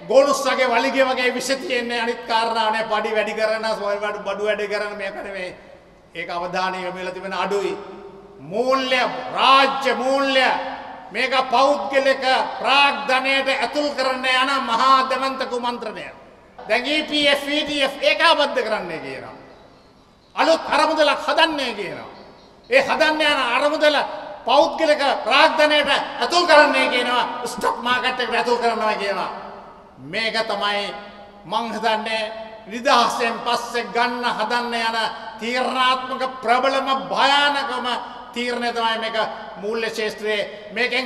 ගෝනුස්සගේ වලිගේ වගේ විෂ තියෙන්නේ අනිත් කාරණානේ පඩි වැඩි කරන බඩු වැඩි කරන මේක නෙමෙයි. ඒක අවධානය යොමු වෙලා තිබෙන අඩුයි. මූල්‍ය රාජ්‍ය මූල්‍ය මේක පෞද්ගලික ප්‍රාග්ධනයට ඇතුල් කරන්න යන මහා දමන්ත කුමන්ත්‍රණය. දැන් EPF EDF ඒකාබද්ධ කරන්නේ කියනවා. අලුත් අරමුදලක් හදන්නේ කියනවා. ඒ හදන්න යන අරමුදල පෞද්ගලික ප්‍රාග්ධනයට ඇතුල් කරන්නේ කියනවා. ස්ටොක් මාකට් එකට ඇතුල් කරනවා කියනවා. මේක තමයි මං හිතන්නේ නිදහසෙන් පස්සේ ගන්න හදන්න යන තීරණාත්මක ප්‍රබලම භයානකම තීරණය තමයි මේක මූල්‍ය ශාස්ත්‍රයේ මේකෙන්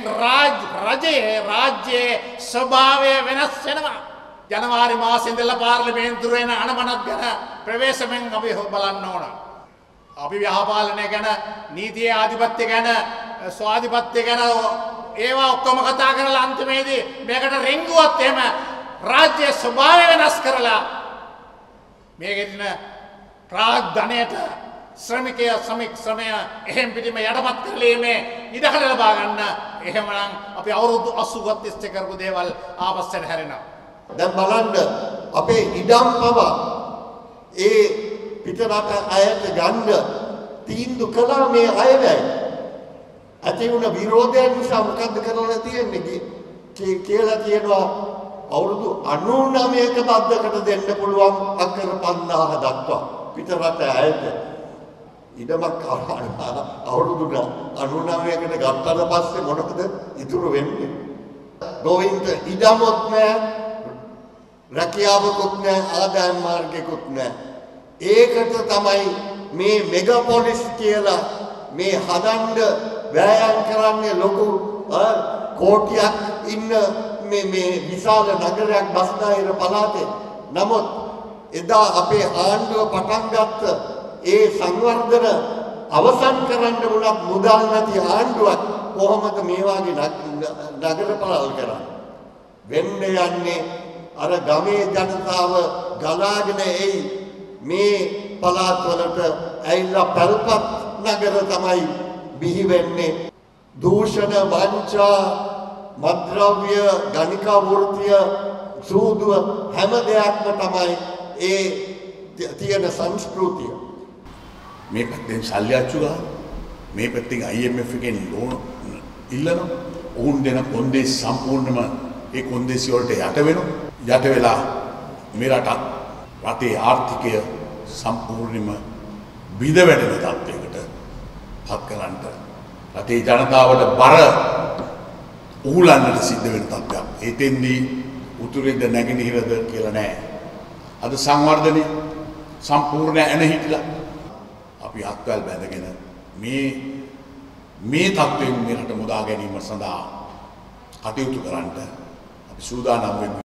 රාජ්‍යයේ ස්වභාවය වෙනස් වෙනවා. ජනවාරි මාසෙ ඉඳලා පාර්ලිමේන්තුවේ වෙන අනමනක් ගැන ප්‍රවේශමෙන් අපි බලන්න ඕන. අපි ව්‍යාපාලනය ගැන නීතියේ ආධිපත්‍ය ගැන ස්වාධිපත්‍ය ගැන ඒවා ඔක්කොම කතා කරලා අන්තිමේදී මේකට රිංගුවත් එහෙම රාජ්‍ය ස්වභාවය වෙනස් කරලා මේකෙදින ප්‍රාග්ධනයට ශ්‍රමය එහෙම් පිටිම යටපත් කරලීමේ ඉඩකඩ ලබා ගන්න. එහෙමනම් අපි අවුරුදු 80ක් තිස්සේ කරපු දේවල් ආපස්සට හැරෙනවා. දැන් බලන්න අපේ ඉඩම් පවා ඒ පිටරට අයට ගන්න තීන්දුව කළා මේ අයවැය. ඇති වුණ විරෝධයන් නිසා මොකද්ද කරලා තියෙන්නේ කියලා කියනවා අවුරුදු 99ක බද්දකට දෙන්න පුළුවන් අක්කර 5000 දක්වා පිටරට අයට ඉඩමක් අවුරුදු 99කට ගත්තට පස්සේ මොනවද ඉතුරු වෙන්නේ? ගෝවින්ද ඉඩමොත් නැහැ, රැකියාවකුත් නැහැ, ආදායම් මාර්ගයකුත් නැහැ. ඒකට තමයි මේ මෙගාපොලිස් කියලා මේ හදන්න වෑයම් කරන්නේ ලොකු කෝටියක් ඉන්න මේ විශාල නගරයක් බස්නාහිර පළාතේ. නමුත් එදා අපේ ආණ්ඩුව පටන් ගත්ත ඒ සංවර්ධන අවසන් කරන්න වුණත් මුදල් නැති ආණ්ඩුවක් කොහොමද මේ වගේ නගර පළල් කරන්නේ? වෙන්න යන්නේ අර ගමේ ජනතාව ගලාගෙන එයි මේ පළාත්වලට ඇවිල්ලා පැල්පත් නගර තමයි බිහි වෙන්නේ. දූෂණ වංචා මද්ද්‍රව්‍ය ගණිකා වෘත්තිය සූදුව හැම දෙයක්ම තමයි ඒ තියෙන සංස්කෘතිය. මේ පැත්තෙන් සල්ලියච්චු ගන්න, මේ පැත්තෙන් IMF එකෙන් ලෝන් ඉල්ලනවා. ඔවුන් දෙන කොන්දේසි සම්පූර්ණම ඒ කොන්දේසි වලට යට වෙනවා. යට වෙලා මේ රටේ ආර්ථිකය සම්පූර්ණයෙන්ම බිඳ වැටෙන තත්ත්වයකට පත් කරන්නට රටේ ජනතාවට බර උහුලන්නට සිද්ධ වෙන තත්ත්වයක්. එතෙන්දී උතුරේද නැගෙනහිරද කියලා නැහැ. අද සංවර්ධනයේ සම්පූර්ණ එන හිටලා අපි අත්වැල් බැඳගෙන මේ තත්ත්වයෙන් මේ රට මුදා ගැනීම සඳහා කටයුතු කරන්නට අපි සූදානම් වෙන්නේ.